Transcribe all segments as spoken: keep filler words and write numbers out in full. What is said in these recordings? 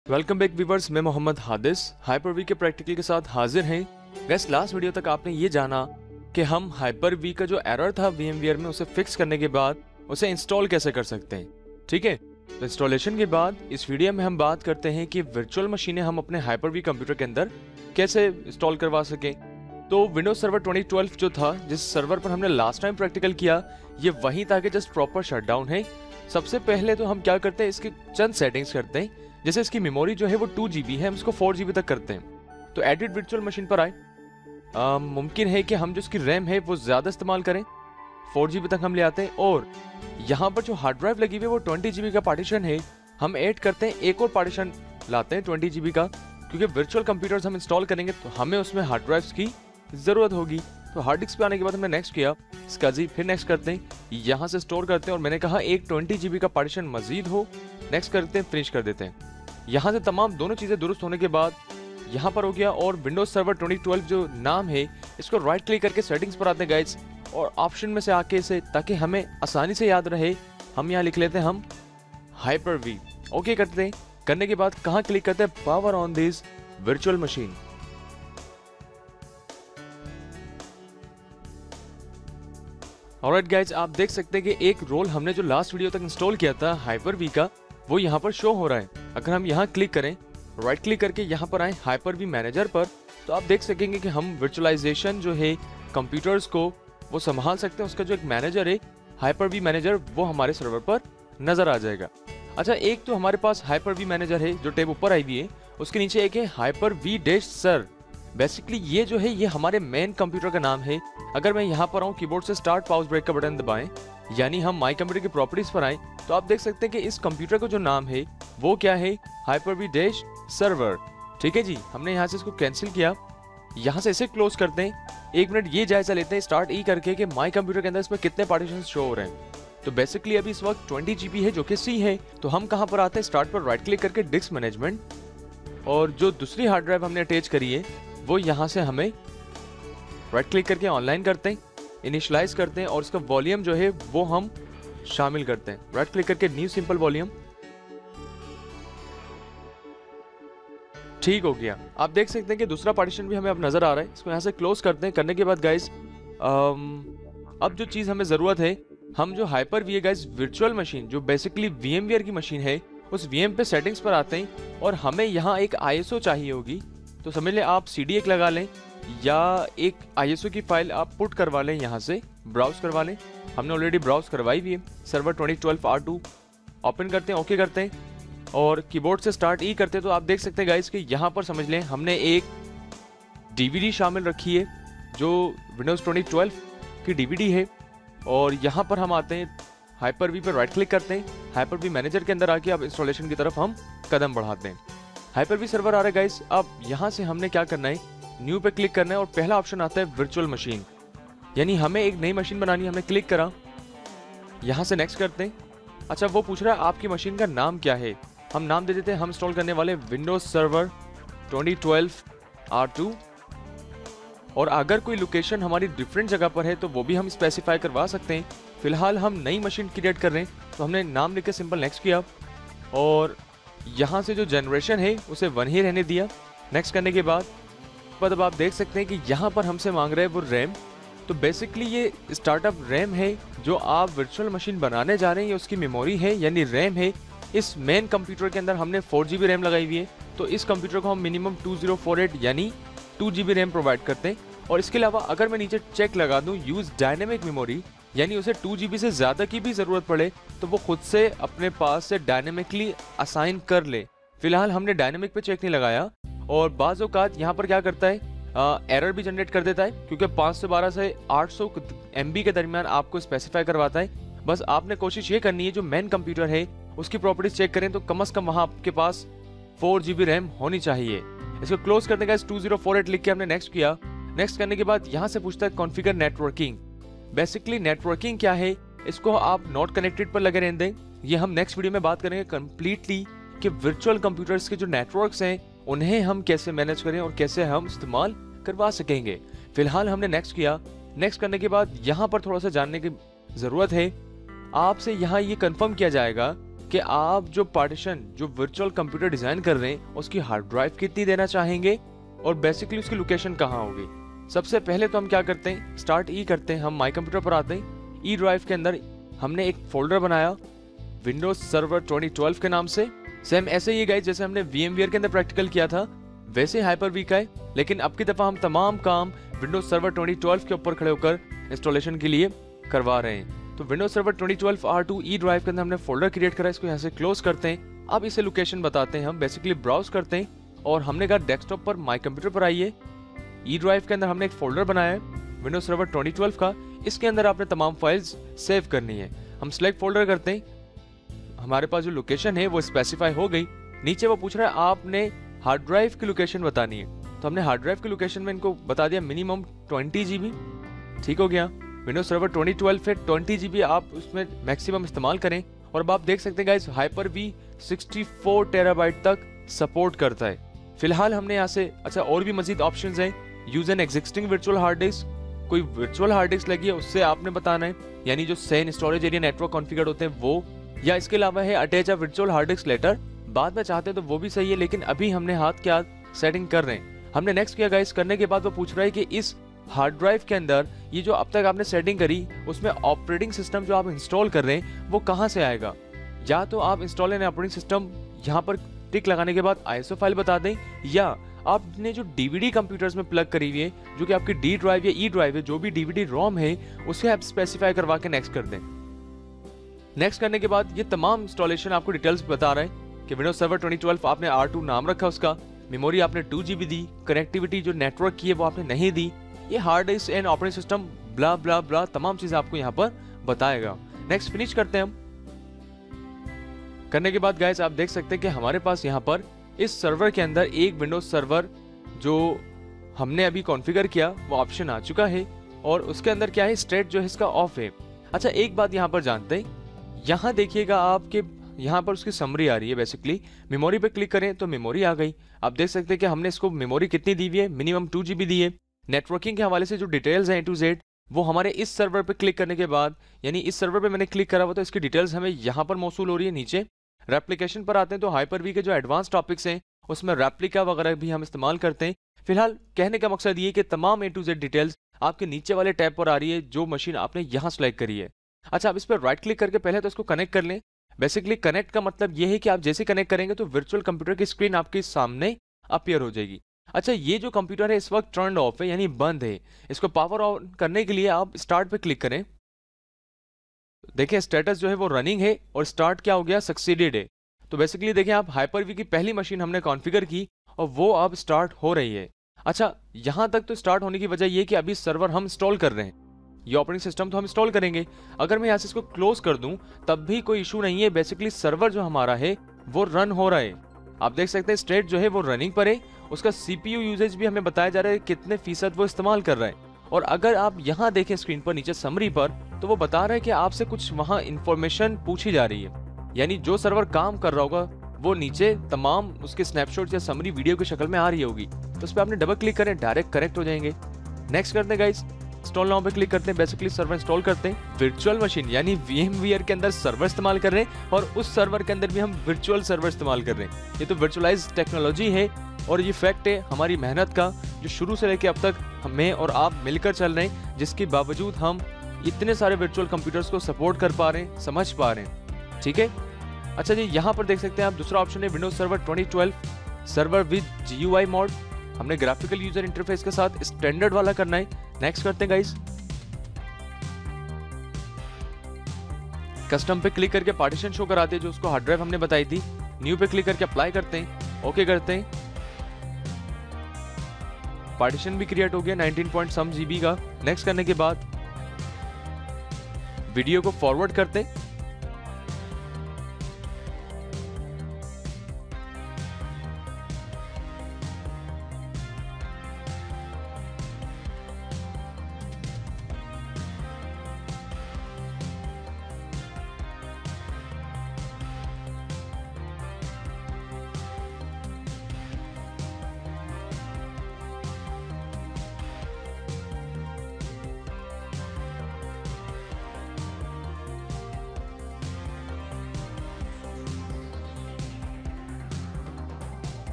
Welcome back viewers, मैं Mohammad Hadis hyper V के practical के साथ हाजिर हैं। गैस लास्ट वीडियो तक आपने ये जाना कि हम हाइपर वी का जो एरर था वीएमवीआर में उसे फिक्स करने के बाद उसे इंस्टॉल कैसे कर सकते हैं। ठीक है, तो इंस्टॉलेशन के बाद इस वीडियो में हम बात करते हैं कि वर्चुअल मशीनें हम अपने हाइपर वी कंप्यूटर के अंदर कैसे इंस्टॉल करवा सकें। तो विंडोज सर्वर ट्वेंटी ट्वेल्व जो था, जिस सर्वर पर हमने लास्ट टाइम प्रैक्टिकल किया, ये वहीं था कि जस्ट प्रॉपर शटडाउन है। सबसे पहले तो हम क्या करते हैं, इसकी चंद सेटिंग्स करते हैं। जैसे इसकी मेमोरी जो है वो टू जीबी है, हम इसको फोर जीबी तक करते हैं। तो एडिट वर्चुअल मशीन पर आए, आ, मुमकिन है कि हम जो इसकी रैम है वो ज़्यादा इस्तेमाल करें, फोर जीबी तक हम ले आते हैं। और यहाँ पर जो हार्ड ड्राइव लगी हुई है वो ट्वेंटी जीबी का पार्टीशन है, हम ऐड करते हैं एक और पार्टीशन लाते हैं ट्वेंटी जीबी का, क्योंकि वर्चुअल कंप्यूटर्स हम इंस्टॉल करेंगे तो हमें उसमें हार्ड ड्राइव्स की ज़रूरत होगी। तो हार्ड डिस्क पे आने के बाद हमने नेक्स्ट किया, इसका जी फिर नेक्स्ट करते हैं, यहाँ से स्टोर करते हैं। और मैंने कहा एक ट्वेंटी जीबी का पार्टीशन मजीद हो, नेक्स्ट करते हैं, फिनिश कर देते हैं। यहाँ से तमाम दोनों चीज़ें दुरुस्त होने के बाद यहाँ पर हो गया। और विंडोज सर्वर ट्वेंटी ट्वेल्व जो नाम है, इसको राइट क्लिक करके सेटिंग्स पर आते हैं गाइस, और ऑप्शन में से आके इसे, ताकि हमें आसानी से याद रहे, हम यहाँ लिख लेते हैं हम हाइपर वी। ओके करते हैं। करने के बाद कहाँ क्लिक करते हैं, power on this virtual machine. Alright guys, आप देख सकते हैं कि एक रोल हमने जो लास्ट वीडियो तक इंस्टॉल किया था हाइपर वी का, वो यहाँ पर शो हो रहा है। अगर हम यहाँ क्लिक करें, राइट क्लिक करके यहाँ पर आए हाइपर वी मैनेजर पर, तो आप देख सकेंगे कि हम वर्चुअलाइजेशन जो है कंप्यूटर्स को वो संभाल सकते हैं। उसका जो एक मैनेजर है हाइपर वी मैनेजर, वो हमारे सर्वर पर नजर आ जाएगा। अच्छा, एक तो हमारे पास हाइपर वी मैनेजर है जो टैब ऊपर आई हुई है, उसके नीचे एक है hyper V dash sir. Basically ये जो है ये हमारे मेन कंप्यूटर का नाम है। अगर मैं यहाँ पर आऊँ, कीबोर्ड से स्टार्ट पाउज ब्रेक का बटन दबाएं, यानी हम माई कंप्यूटर की प्रॉपर्टीज पर आए, तो आप देख सकते हैं कि इस कंप्यूटर का जो नाम है वो क्या है, हाइपर वी डैश सर्वर। ठीक है जी, हमने यहाँ से इसको कैंसिल किया, यहाँ से इसे क्लोज करते हैं। एक मिनट ये जायजा लेते हैं स्टार्ट ई करके कि माई कंप्यूटर के अंदर इसमें कितने पार्टीशन शो हो रहे हैं। तो बेसिकली अभी इस वक्त ट्वेंटी जीबी है, जो कि सी है। तो हम कहाँ पर आते हैं, स्टार्ट पर राइट क्लिक करके डिस्क मैनेजमेंट, और जो दूसरी हार्ड ड्राइव हमने अटैच करी है वो यहाँ से हमें राइट क्लिक करके ऑनलाइन करते हैं, इनिशियलाइज करते हैं, और इसका वॉल्यूम जो है वो हम शामिल करते हैं। राइट क्लिक करके न्यू सिंपल वॉल्यूम, ठीक हो गया। आप देख सकते हैं कि दूसरा पार्टीशन भी हमें अब नजर आ रहा है। इसको यहाँ से क्लोज करते हैं। करने के बाद गाइस, अब जो चीज हमें जरूरत है, हम जो हाइपर वी है गाइस वर्चुअल मशीन, जो बेसिकली वीएमवीआर की मशीन है, उस वीएम पे सेटिंग्स पर आते हैं, और हमें यहाँ एक आईएसओ चाहिए होगी। तो समझ लें आप सी डी एक लगा लें, या एक आईएसओ की फाइल आप पुट करवा लें, यहाँ से ब्राउज करवा लें। हमने ऑलरेडी ब्राउज करवाई हुई है, server twenty twelve R two open करते हैं, ओके करते हैं, और कीबोर्ड से स्टार्ट ई करते हैं। तो आप देख सकते हैं गाइस कि यहाँ पर समझ लें हमने एक डीवीडी शामिल रखी है, जो विंडोज ट्वेंटी ट्वेल्व की डीवीडी है। और यहाँ पर हम आते हैं हाइपर वी पर राइट क्लिक करते हैं, हाइपर वी मैनेजर के अंदर आके अब इंस्टॉलेशन की तरफ हम कदम बढ़ाते हैं। हाइपर वी सर्वर आ रहा है गाइस। अब यहाँ से हमने क्या करना है, न्यू पे क्लिक करना है, और पहला ऑप्शन आता है वर्चुअल मशीन, यानी हमें एक नई मशीन बनानी है। हमने क्लिक करा, यहाँ से नेक्स्ट करते हैं। अच्छा, वो पूछ रहा है आपकी मशीन का नाम क्या है, हम नाम दे देते हैं, हम इंस्टॉल करने वाले Windows server twenty twelve R two. और अगर कोई लोकेशन हमारी डिफरेंट जगह पर है तो वो भी हम स्पेसिफाई करवा सकते हैं। फिलहाल हम नई मशीन क्रिएट कर रहे हैं, तो हमने नाम लिख के सिंपल नेक्स्ट किया, और यहाँ से जो जनरेशन है उसे वन ही रहने दिया। नेक्स्ट करने के बाद पर अब आप देख सकते हैं कि यहाँ पर हमसे मांग रहे हैं वो रैम। तो बेसिकली ये स्टार्टअप रैम है जो आप वर्चुअल मशीन बनाने जा रहे हैं, ये उसकी मेमोरी है यानी रैम है। इस मेन कंप्यूटर के अंदर हमने फोर जीबी रैम लगाई हुई है, तो इस कंप्यूटर को हम minimum two zero four eight यानी टू जीबी रैम प्रोवाइड करते हैं। और इसके अलावा अगर मैं नीचे चेक लगा दूं यूज डायनेमिक मेमोरी, यानी उसे टू जीबी से ज़्यादा की भी ज़रूरत पड़े तो वो खुद से अपने पास से डायनेमिकली असाइन कर ले। फिलहाल हमने डायनेमिक पे चेक नहीं लगाया। और बाज़ औक़ात यहाँ पर क्या करता है, एरर भी जनरेट कर देता है, क्योंकि पाँच सौ बारह से आठ सौ एम बी के दरमियान आपको स्पेसिफाई करवाता है। बस आपने कोशिश ये करनी है, जो मेन कंप्यूटर है उसकी प्रॉपर्टीज चेक करें तो कम से कम वहाँ आपके पास फोर जीबी रैम होनी चाहिए। इसको क्लोज करने का टू जीरो फोर एट लिख के हमने नेक्स्ट किया। नेक्स्ट करने के बाद यहाँ से पूछता है कॉन्फ़िगर नेटवर्किंग। बेसिकली नेटवर्किंग क्या है, इसको आप नॉट कनेक्टेड पर लगे रहने दें। ये हम नेक्स्ट वीडियो में बात करेंगे कम्प्लीटली कि वर्चुअल कंप्यूटर्स के जो नेटवर्क्स हैं उन्हें हम कैसे मैनेज करें और कैसे हम इस्तेमाल करवा सकेंगे। फिलहाल हमने नेक्स्ट किया। नेक्स्ट करने के बाद यहाँ पर थोड़ा सा जानने की ज़रूरत है, आपसे यहाँ ये कंफर्म किया जाएगा कि आप जो पार्टीशन जो वर्चुअल कंप्यूटर डिजाइन कर रहे हैं उसकी हार्ड ड्राइव कितनी देना चाहेंगे और बेसिकली उसकी लोकेशन कहाँ होगी। सबसे पहले तो हम क्या करते हैं, स्टार्ट ई करते हैं, हम माई कंप्यूटर पर आते हैं। ई ड्राइव के अंदर हमने एक फोल्डर बनाया विंडोज सर्वर ट्वेंटी ट्वेल्व के नाम से। सेम ऐसे ही गाइस जैसे हमने वीएमवीआर के अंदर प्रैक्टिकल किया था वैसे हाइपर वी का है, लेकिन अब की दफा हम तमाम काम विंडोज सर्वर ट्वेंटी ट्वेल्व के ऊपर खड़े होकर इंस्टॉलेशन के लिए करवा रहे हैं। तो Windows server twenty twelve R two E drive के अंदर हमने फोल्डर क्रिएट करा, इसको यहाँ से क्लोज करते हैं। अब इसे लोकेशन बताते हैं, हम बेसिकली ब्राउज करते हैं और हमने कहा डेस्कटॉप पर माई कंप्यूटर पर आइए। ई ड्राइव के अंदर हमने एक फोल्डर बनाया है विंडोज सर्वर ट्वेंटी ट्वेल्व का, इसके अंदर आपने तमाम फाइल्स सेव करनी है। हम सिलेक्ट फोल्डर करते हैं, हमारे पास जो लोकेशन है वो स्पेसिफाई हो गई। नीचे वो पूछ रहा है आपने हार्ड ड्राइव की लोकेशन बतानी है, तो हमने हार्ड ड्राइव की लोकेशन में इनको बता दिया मिनिमम ट्वेंटी जीबी। ठीक हो गया, विंडोज सर्वर ट्वेंटी ट्वेल्व है, ट्वेंटी जीबी आप उसमें मैक्सिमम इस्तेमाल करें। और अब आप देख सकते हैं guys hyper V sixty four terabyte तक सपोर्ट करता है। फिलहाल हमने यहाँ से अच्छा और भी मजीद ऑप्शंस हैं, use an existing virtual hard disk, कोई वर्चुअल हार्ड डिस्क लगी है उससे आपने बताना है, यानी जो SAN storage area network configure होते हैं वो, या इसके अलावा है attach a virtual hard disk later, बाद में चाहते हैं तो वो भी सही है, लेकिन अभी हमने हाथ के हाथ सेटिंग कर रहे हैं। हमने नेक्स्ट किया गाइस, करने के बाद वो पूछ रहा है कि इस हार्ड ड्राइव के अंदर ये जो अब तक आपने सेटिंग करी उसमें ऑपरेटिंग सिस्टम जो आप इंस्टॉल कर रहे हैं वो कहाँ से आएगा। या तो आप इंस्टॉल एन ऑपरेटिंग सिस्टम यहाँ पर टिक लगाने के बाद आईएसओ फाइल बता दें, या आपने जो डीवीडी कंप्यूटर्स में प्लग करी हुई है जो कि आपकी डी ड्राइव या ई ड्राइव है, जो भी डीवीडी रोम है उसे आप स्पेसिफाई करवा के नेक्स्ट कर दें। नेक्स्ट करने के बाद ये तमाम इंस्टॉलेशन आपको डिटेल्स बता रहा है कि विंडोज सर्वर ट्वेंटी ट्वेल्व आपने आर टू नाम रखा उसका, मेमोरी आपने टू जीबी दी, कनेक्टिविटी जो नेटवर्क की है वो आपने नहीं दी, ये hard disk and operating system blah blah blah तमाम चीजें आपको यहाँ पर बताएगा। नेक्स्ट फिनिश करते हैं हम। करने के बाद गाइस आप देख सकते हैं कि हमारे पास यहाँ पर इस सर्वर के अंदर एक विंडोज सर्वर जो हमने अभी कॉन्फ़िगर किया वो ऑप्शन आ चुका है और उसके अंदर क्या है, स्टेट जो है इसका ऑफ है। अच्छा एक बात यहाँ पर जानते हैं, यहाँ देखिएगा आपके यहाँ पर उसकी समरी आ रही है। बेसिकली मेमोरी पे क्लिक करें तो मेमोरी आ गई। आप देख सकते हैं कि हमने इसको मेमोरी कितनी दी हुई है, मिनिमम टू जीबी दी है। नेटवर्किंग के हवाले से जो डिटेल्स हैं ए टू जेड वो हमारे इस सर्वर पे क्लिक करने के बाद, यानी इस सर्वर पे मैंने क्लिक करा हुआ तो इसकी डिटेल्स हमें यहाँ पर मौसूल हो रही है नीचे। रेप्लिकेशन पर आते हैं तो हाइपर वी के जो एडवांस टॉपिक्स हैं उसमें रेप्लिका वगैरह भी हम इस्तेमाल करते हैं। फिलहाल कहने का मकसद ये कि तमाम ए टू जेड डिटेल्स आपके नीचे वाले टैब पर आ रही है जो मशीन आपने यहाँ सेलेक्ट करी है। अच्छा आप इस पर राइट क्लिक करके पहले तो इसको कनेक्ट कर लें। बेसिकली कनेक्ट का मतलब ये है कि आप जैसे कनेक्ट करेंगे तो वर्चुअल कंप्यूटर की स्क्रीन आपके सामने अपीयर हो जाएगी। अच्छा ये जो कंप्यूटर है इस वक्त टर्न ऑफ है यानी बंद है, इसको पावर ऑन करने के लिए आप स्टार्ट पे क्लिक करें। देखिए स्टेटस जो है वो रनिंग है और स्टार्ट क्या हो गया, सक्सीडेड है। तो बेसिकली देखिए आप हाइपर वी की पहली मशीन हमने कॉन्फ़िगर की और वो अब स्टार्ट हो रही है। अच्छा यहां तक तो स्टार्ट होने की वजह ये कि अभी सर्वर हम इंस्टॉल कर रहे हैं, ये ऑपरेटिंग सिस्टम तो हम इंस्टॉल करेंगे। अगर मैं यहाँ से इसको क्लोज कर दूं तब भी कोई इशू नहीं है। बेसिकली सर्वर जो हमारा है वो रन हो रहा है। आप देख सकते हैं स्टेट जो है वो रनिंग पर है, उसका सीपीयू यूजेज भी हमें बताया जा रहा है कितने फीसद वो इस्तेमाल कर रहा है। और अगर आप यहाँ देखें स्क्रीन पर नीचे समरी पर तो वो बता रहा है कि आपसे कुछ वहाँ इंफॉर्मेशन पूछी जा रही है, यानी जो सर्वर काम कर रहा होगा वो नीचे तमाम उसके स्नैपशॉट या समरी वीडियो की शक्ल में आ रही होगी। तो उस पर आपने डबल क्लिक करें, डायरेक्ट कनेक्ट हो जाएंगे। नेक्स्ट करते हैं गाइस, इंस्टॉल नाउ पे क्लिक करते हैं। बेसिकली सर्वर इंस्टॉल करते हैं। वर्चुअल मशीन यानी वीएमवीआर के अंदर सर्वर इस्तेमाल कर रहे हैं और उस सर्वर के अंदर भी हम वर्चुअल सर्वर इस्तेमाल कर रहे हैं। ये तो वर्चुअलाइज टेक्नोलॉजी है और ये फैक्ट है हमारी मेहनत का जो शुरू से लेकर अब तक हमें और आप मिलकर चल रहे हैं, जिसके बावजूद हम इतने सारे वर्चुअल कंप्यूटर्स को सपोर्ट कर पा रहे हैं, समझ पा रहे हैं। ठीक है, अच्छा जी यहाँ पर देख सकते हैं आप दूसरा ऑप्शन है Windows server twenty twelve server with GUI mode. हमने ग्राफिकल यूजर इंटरफेस के साथ स्टैंडर्ड वाला करना है। नेक्स्ट करते हैं गाइस। कस्टम पे क्लिक करके पार्टीशन शो कराते हैं जो उसको हार्ड ड्राइव हमने बताई थी। न्यू पे क्लिक करके अप्लाई करते हैं, ओके करते हैं। पार्टीशन भी क्रिएट हो गया नाइनटीन पॉइंट सम जीबी का। नेक्स्ट करने के बाद वीडियो को फॉरवर्ड करते हैं।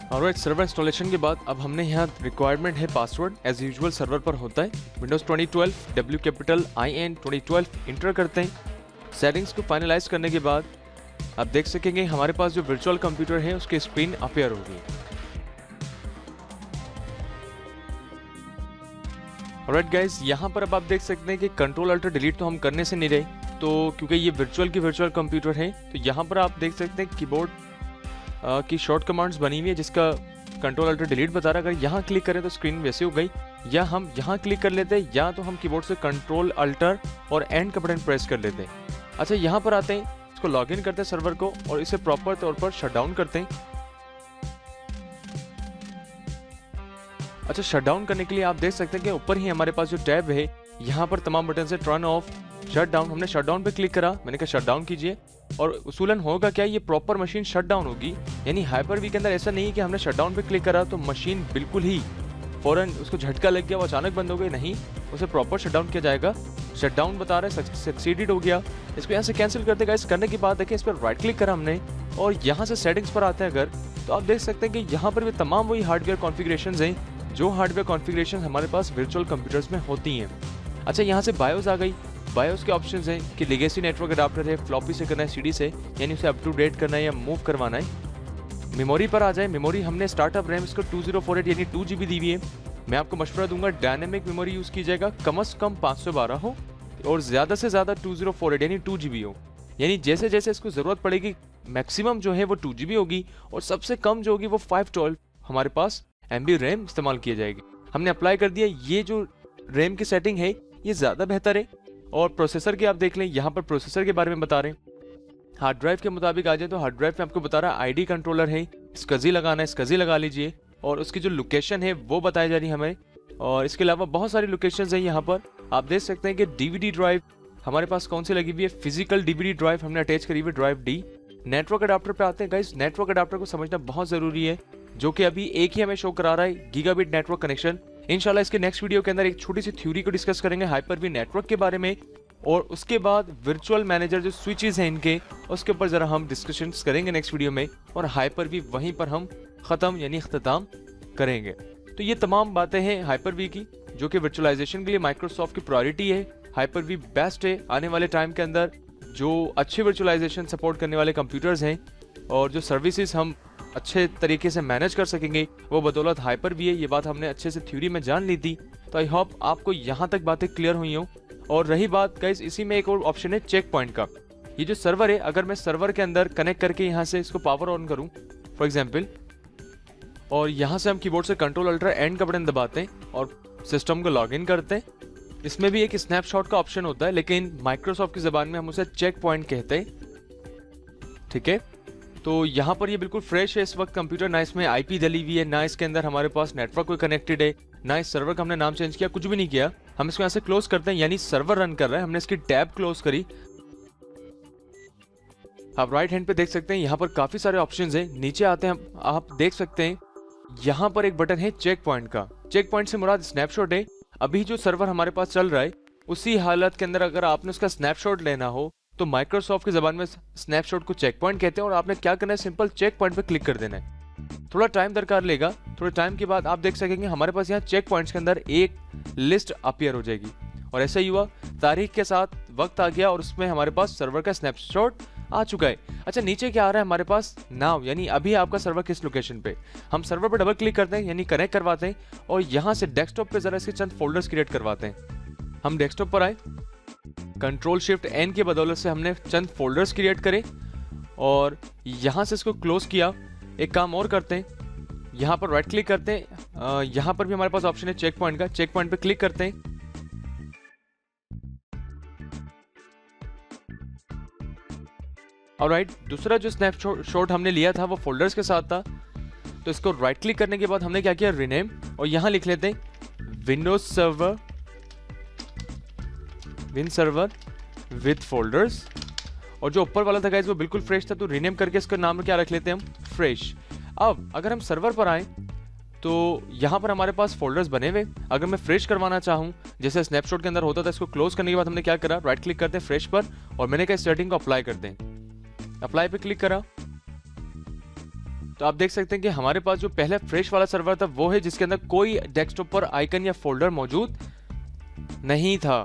ऑलराइट, सर्वर इंस्टॉलेशन के बाद अब हमने यहाँ रिक्वायरमेंट है पासवर्ड, एज यूजुअल सर्वर पर होता है। Windows twenty twelve W capital I N twenty twelve enter करते हैं। सेटिंग्स को फाइनलाइज करने के बाद आप देख सकेंगे हमारे पास जो वर्चुअल कंप्यूटर है उसकी स्क्रीन अपीयर होगी। ऑलराइट गाइस, यहाँ पर अब आप देख सकते हैं कि कंट्रोल अल्टर डिलीट तो हम करने से नहीं रहे, तो क्योंकि ये वर्चुअल की वर्चुअल कंप्यूटर है, तो यहाँ पर आप देख सकते हैं कीबोर्ड की शॉर्ट कमांड्स बनी हुई है जिसका कंट्रोल अल्टर डिलीट बता रहा है। अगर यहाँ क्लिक करें तो स्क्रीन वैसे हो गई, या हम यहाँ क्लिक कर लेते हैं, या तो हम कीबोर्ड से कंट्रोल अल्टर और एंड का बटन प्रेस कर लेते हैं। अच्छा, यहाँ पर आते हैं, इसको लॉग इन करते हैं सर्वर को और इसे प्रॉपर तौर पर शट डाउन करते हैं। अच्छा, शट डाउन करने के लिए आप देख सकते हैं कि ऊपर ही हमारे पास जो टैब है, यहाँ पर तमाम बटन से टर्न ऑफ, शट डाउन, हमने शट डाउन पे क्लिक करा, मैंने कहा शट डाउन कीजिए, और उसूलन होगा क्या, ये प्रॉपर मशीन शट डाउन होगी। यानी हाइपर वी के अंदर ऐसा नहीं है कि हमने शट डाउन पे क्लिक करा तो मशीन बिल्कुल ही फौरन उसको झटका लग गया, वो अचानक बंद हो गई, नहीं, उसे प्रॉपर शट डाउन किया जाएगा। शट डाउन बता रहा है सक्सीडेड हो गया। इसको यहाँ से कैंसिल करते गाइस। करने के बाद देखिए इस पर राइट क्लिक करा हमने और यहाँ से सेटिंग्स पर आते हैं अगर, तो आप देख सकते हैं कि यहाँ पर भी तमाम वही हार्डवेयर कॉन्फ़िगरेशंस हैं जो हार्डवेयर कॉन्फ़िगरेशन हमारे पास वर्चुअल कंप्यूटर्स में होती हैं। अच्छा, यहाँ से बायोस आ गई। बायोस के ऑप्शंस हैं कि लेगेसी नेटवर्क अडाप्टर है, फ्लॉपी से करना है, सीडी से, यानी उसे अप टू डेट करना है या मूव करवाना है। मेमोरी पर आ जाए। मेमोरी हमने स्टार्टअप रैम इसको टू ज़ीरो फोर एट यानी टू जी बी दी हुई है। मैं आपको मशवरा दूंगा डायनेमिक मेमोरी यूज़ कीजिएगा, कम से कम पाँच सौ बारह हो और ज़्यादा से ज़्यादा टू ज़ीरो फोर एट यानी टू जी बी हो। यानी जैसे जैसे इसको ज़रूरत पड़ेगी मैक्सिमम जो है वो टू जी बी होगी और सबसे कम जो होगी वो फाइव ट्वेल्व हमारे पास एम बी रैम इस्तेमाल किया जाएगी। हमने अप्लाई कर दिया। ये जो रैम की सेटिंग है ये ज़्यादा बेहतर है। और प्रोसेसर के आप देख लें, यहाँ पर प्रोसेसर के बारे में बता रहे हैं। हार्ड ड्राइव के मुताबिक आ जाए तो हार्ड ड्राइव में आपको बता रहा है आई डी कंट्रोलर है, स्कजी लगाना है, स्कजी लगा लीजिए, और उसकी जो लोकेशन है वो बताई जा रही है हमें। और इसके अलावा बहुत सारी लोकेशंस हैं यहाँ पर। आप देख सकते हैं कि डीवीडी ड्राइव हमारे पास कौन सी लगी हुई है, फिजिकल डीवीडी ड्राइव हमने अटैच करी हुई, ड्राइव डी। नेटवर्क अडाप्टर पे आते हैं गाइस। नेटवर्क अडाप्टर को समझना बहुत जरूरी है, जो कि अभी एक ही हमें शो करा रहा है, गीगाबिट नेटवर्क कनेक्शन। इंशाल्लाह इसके नेक्स्ट वीडियो के अंदर एक छोटी सी थ्योरी को डिस्कस करेंगे हाइपर वी नेटवर्क के बारे में, और उसके बाद वर्चुअल मैनेजर जो स्विचेस हैं इनके, उसके ऊपर जरा हम डिस्कशन करेंगे नेक्स्ट वीडियो में, और हाइपर वी वहीं पर हम खत्म यानी इख्तिताम करेंगे। तो ये तमाम बातें हैं हाइपर वी की, जो कि वर्चुअलाइजेशन के लिए माइक्रोसॉफ्ट की प्रायोरिटी है। हाइपर वी बेस्ट है आने वाले टाइम के अंदर। जो अच्छे वर्चुअलाइजेशन सपोर्ट करने वाले कंप्यूटर्स हैं और जो सर्विसेज हम अच्छे तरीके से मैनेज कर सकेंगे वो बदौलत हाइपर वी है। ये बात हमने अच्छे से थ्योरी में जान ली थी। तो आई होप आपको यहाँ तक बातें क्लियर हुई हों। और रही बात गाइस, इसी में एक और ऑप्शन है चेक पॉइंट का। ये जो सर्वर है, अगर मैं सर्वर के अंदर कनेक्ट करके यहाँ से इसको पावर ऑन करूँ फॉर एग्जाम्पल, और यहाँ से हम कीबोर्ड से कंट्रोल अल्टर एंड का बटन दबाते हैं और सिस्टम को लॉग इन करते हैं। इसमें भी एक स्नैपशॉट का ऑप्शन होता है, लेकिन माइक्रोसॉफ्ट की ज़बान में हम उसे चेक पॉइंट कहते हैं। ठीक है, तो यहाँ पर ये बिल्कुल फ्रेश है इस वक्त कंप्यूटर, ना इसमें आईपी डली हुई है, ना इसके अंदर हमारे पास नेटवर्क कोई कनेक्टेड है, ना इस सर्वर का हमने नाम चेंज किया, कुछ भी नहीं किया। हम इसको यहाँ से क्लोज करते हैं, यानी सर्वर रन कर रहा है, हमने इसकी टैब क्लोज करी। आप राइट हैंड पे देख सकते हैं यहाँ पर काफी सारे ऑप्शंस हैं। नीचे आते हैं, आप देख सकते हैं यहाँ पर एक बटन है चेक पॉइंट का। चेक पॉइंट से मुराद स्नैपशॉट है। अभी जो सर्वर हमारे पास चल रहा है उसी हालत के अंदर अगर आपने उसका स्नैपशॉट लेना हो तो माइक्रोसॉफ्ट की जबान में स्नैपशॉट को चेक पॉइंट कहते हैं, और आपने क्या करना है, सिंपल चेक पॉइंट पे क्लिक कर देना है। थोड़ा टाइम दरकार लेगा। थोड़े टाइम के बाद आप देख सकेंगे हमारे पास यहाँ चेक पॉइंट्स के अंदर एक लिस्ट अपीयर हो जाएगी, और ऐसा ही हुआ। तारीख के साथ वक्त आ गया और उसमें हमारे पास सर्वर का स्नैपशॉट आ चुका है। अच्छा, नीचे क्या आ रहा है हमारे पास, नाउ, यानी अभी आपका सर्वर किस लोकेशन पे। हम सर्वर पर डबल क्लिक करते हैं, यानी कनेक्ट करवाते हैं, और यहाँ से डेस्कटॉप पे जरा इसके चंद फोल्डर्स क्रिएट करवाते हैं। हम डेस्कटॉप पर आए, कंट्रोल शिफ्ट एन की बदौलत से हमने चंद फोल्डर्स क्रिएट करे और यहाँ से इसको क्लोज किया। एक काम और करते हैं, यहाँ पर राइट क्लिक करते हैं, यहाँ पर भी हमारे पास ऑप्शन है चेक पॉइंट का। चेक पॉइंट पे क्लिक करते हैं, और राइट दूसरा जो स्नैपशॉट हमने लिया था वो फोल्डर्स के साथ था, तो इसको राइट क्लिक करने के बाद हमने क्या किया, रीनेम, और यहाँ लिख लेते हैं Windows server win server with folders. और जो ऊपर वाला था गाइस वो बिल्कुल फ्रेश था, तो रीनेम करके इसका नाम क्या रख लेते हैं हम, फ्रेश। अब अगर हम सर्वर पर आए तो यहाँ पर हमारे पास फोल्डर्स बने हुए। अगर मैं फ्रेश करवाना चाहूँ जैसे स्नैपशॉट के अंदर होता था, इसको क्लोज करने के बाद हमने क्या करा, राइट क्लिक करते हैं फ्रेश पर, और मैंने कहा सेटिंग को अप्लाई करते हैं। अप्लाई पे क्लिक करा तो आप देख सकते हैं कि हमारे पास जो पहले फ्रेश वाला सर्वर था वो है जिसके अंदर कोई डेस्कटॉप पर आइकन या फोल्डर मौजूद नहीं था।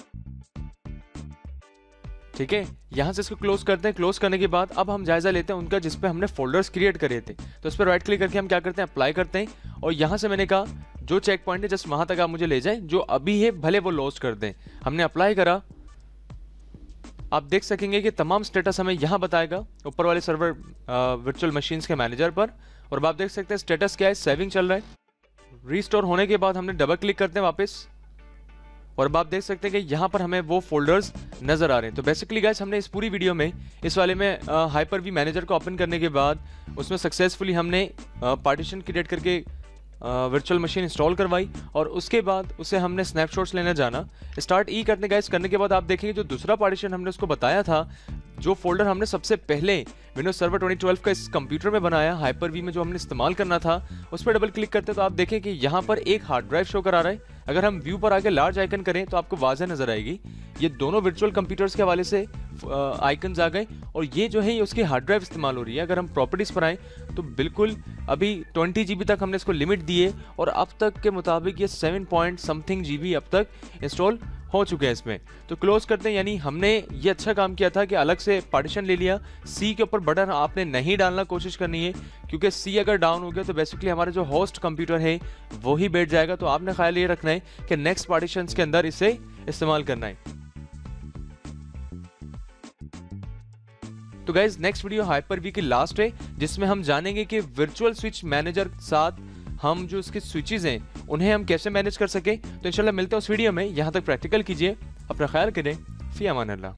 ठीक है, यहां से इसको क्लोज करते हैं। क्लोज करने के बाद अब हम जायजा लेते हैं उनका जिस पे हमने फोल्डर्स क्रिएट करे थे। तो इस पर राइट क्लिक करके हम क्या करते हैं, अप्लाई करते हैं। और यहां से मैंने कहा जो चेक पॉइंट है जस्ट वहां तक आप मुझे ले जाएं, जो अभी है भले वो लॉस्ट कर दें। हमने अप्लाई करा, आप देख सकेंगे कि तमाम स्टेटस हमें यहाँ बताएगा ऊपर वाले सर्वर वर्चुअल मशीन्स के मैनेजर पर। और अब आप देख सकते हैं स्टेटस क्या है, सेविंग चल रहा है। रीस्टोर होने के बाद हमने डबल क्लिक करते हैं वापस, और अब आप देख सकते हैं कि यहाँ पर हमें वो फोल्डर्स नजर आ रहे हैं। तो बेसिकली गाइस हमने इस पूरी वीडियो में इस वाले में हाइपर वी मैनेजर को ओपन करने के बाद उसमें सक्सेसफुली हमने पार्टीशन क्रिएट करके वर्चुअल मशीन इंस्टॉल करवाई, और उसके बाद उसे हमने स्नैपशॉट्स लेने जाना। स्टार्ट ई करने गाइस करने के बाद आप देखेंगे जो दूसरा पार्टीशन हमने उसको बताया था, जो फोल्डर हमने सबसे पहले विंडोज सर्वर ट्वेंटी ट्वेल्व का इस कंप्यूटर में बनाया हाइपर वी में जो हमने इस्तेमाल करना था, उस पर डबल क्लिक करते हैं तो आप देखें कि यहाँ पर एक हार्ड ड्राइव शो करा रहा है। अगर हम व्यू पर आके लार्ज आइकन करें तो आपको वाज़ह नजर आएगी ये दोनों वर्चुअल कंप्यूटर्स के हवाले से आइकन्स आ गए, और ये जो है ये उसकी हार्ड ड्राइव इस्तेमाल हो रही है। अगर हम प्रॉपर्टीज पर आए तो बिल्कुल अभी ट्वेंटी जी बी तक हमने इसको लिमिट दी है, और अब तक के मुताबिक ये seven point something G B अब तक इंस्टॉल हो चुके हैं इसमें। तो क्लोज करते हैं, यानी हमने ये अच्छा काम किया था कि अलग से पार्टीशन ले लिया। सी के ऊपर बटन आपने नहीं डालना कोशिश करनी है, क्योंकि सी अगर डाउन हो गया तो बेसिकली हमारा जो होस्ट कंप्यूटर है वो ही बैठ जाएगा। तो आपने ख्याल ये रखना है कि नेक्स्ट पार्टीशन के अंदर इसे इस्तेमाल करना है। तो guys next video hyper V की लास्ट है, जिसमें हम जानेंगे कि वर्चुअल स्विच मैनेजर के साथ हम जो इसके स्विचेस हैं उन्हें हम कैसे मैनेज कर सके। तो इंशाल्लाह मिलते हैं उस वीडियो में। यहाँ तक प्रैक्टिकल कीजिए, अपना ख्याल करें, फी अमान अल्लाह।